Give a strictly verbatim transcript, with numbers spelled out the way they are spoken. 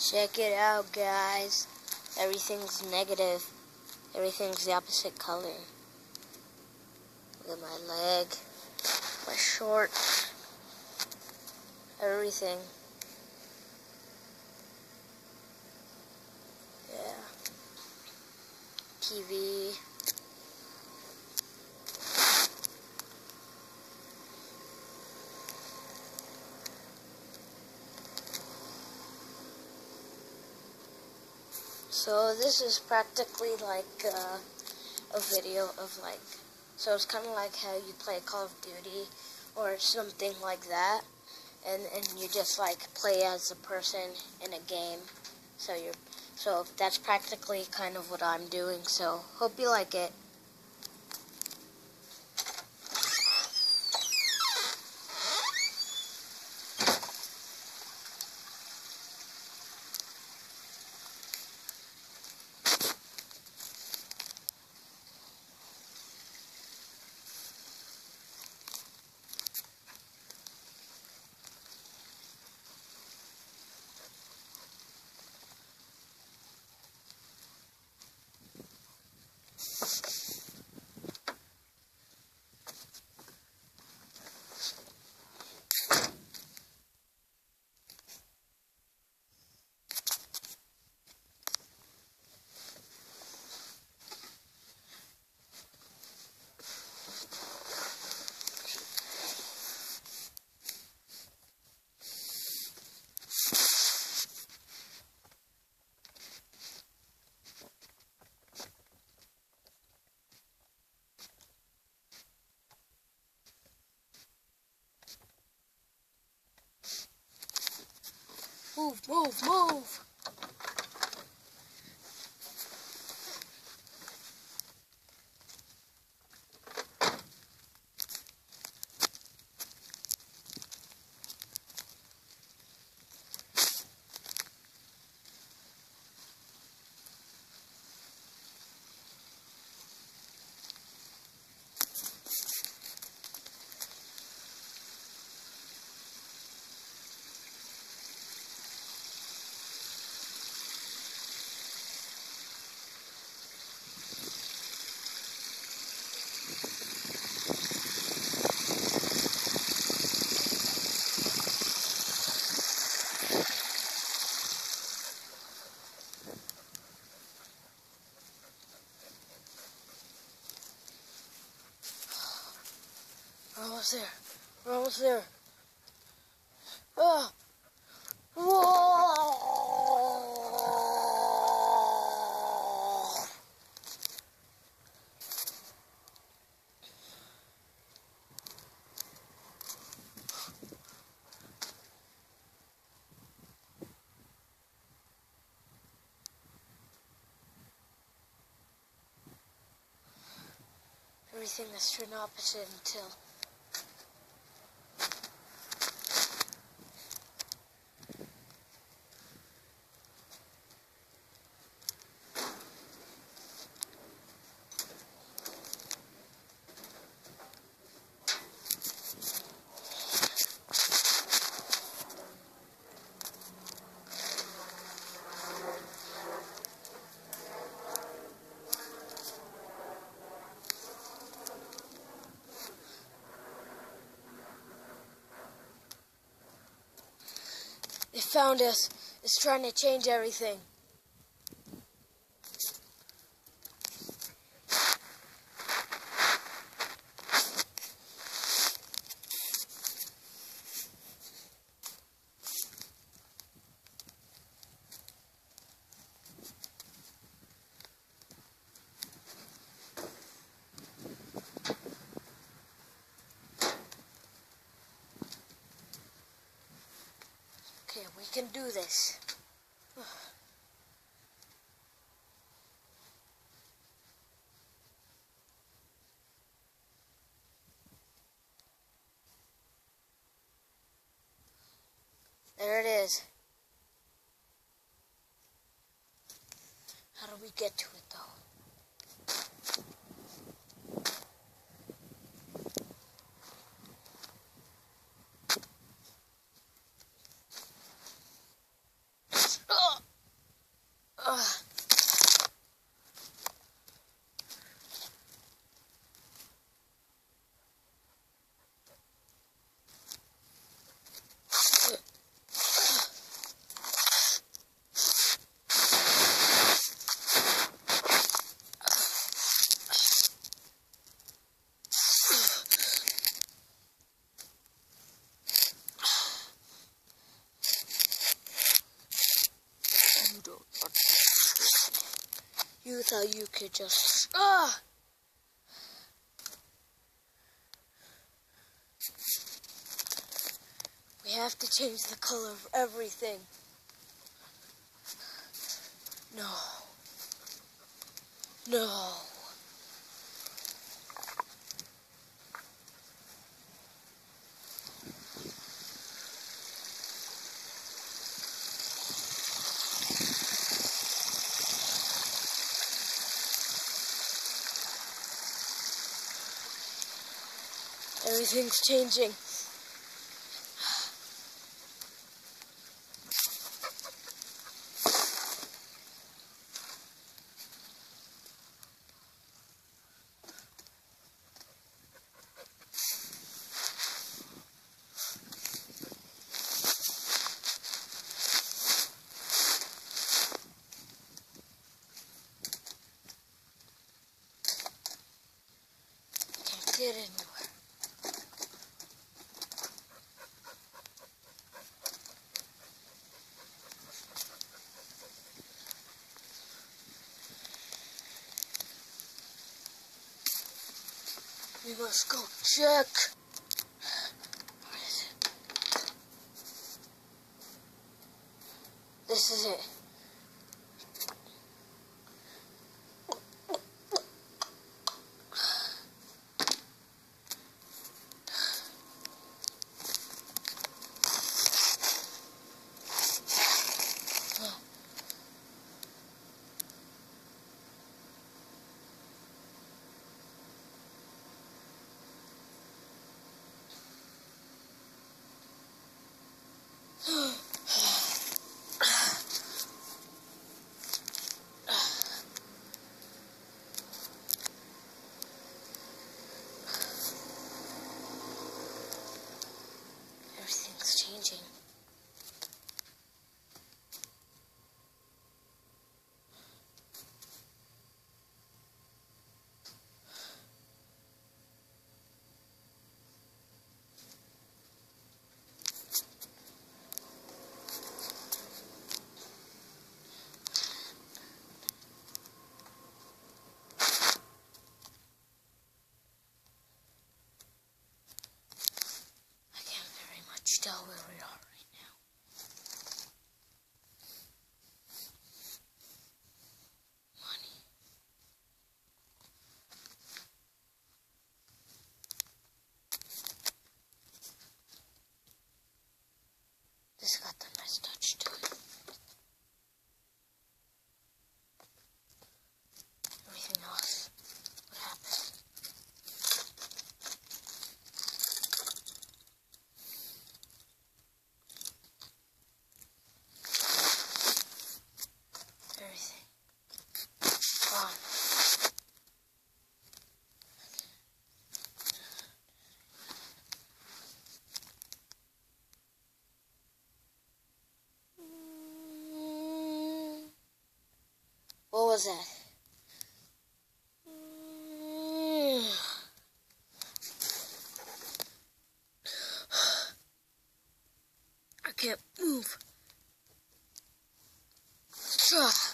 Check it out, guys. Everything's negative. Everything's the opposite color. Look at my leg, my shorts, everything. Yeah. T V. So this is practically like uh, a video of like, so it's kind of like how you play Call of Duty or something like that, and and you just like play as a person in a game. So you're, so that's practically kind of what I'm doing. So hope you like it. Move, move, move! We're almost there. We're almost there. Oh. Whoa. Everything that's turned opposite until it found us. It's trying to change everything. Okay, we can do this. There it is. How do we get to it though? Ugh. You thought you could just... Ah! We have to change the color of everything. No. No. Everything's changing. Can't get anywhere. We must go check. What is it? This is it. Everything's changing. Tell where we are right now. Money. This got the nice touch to it. Everything else, what happened? What was that? I can't move.